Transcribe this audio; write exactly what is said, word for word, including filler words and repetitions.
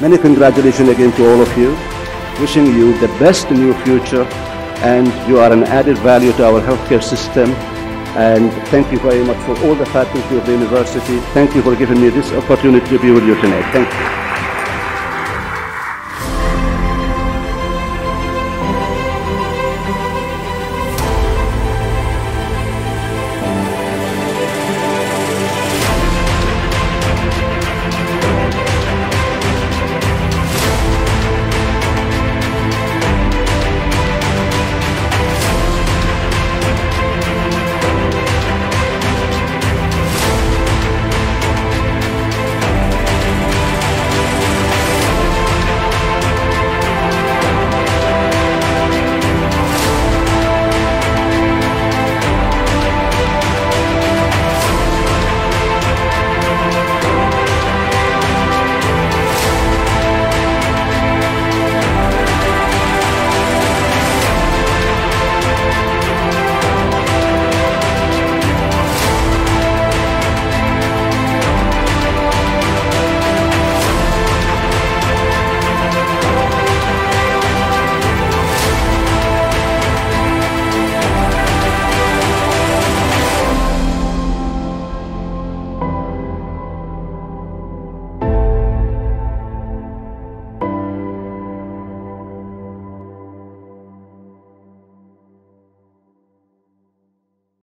Many congratulations again to all of you. Wishing you the best in your future, and you are an added value to our healthcare system. And thank you very much for all the faculty of the university. Thank you for giving me this opportunity to be with you tonight. Thank you.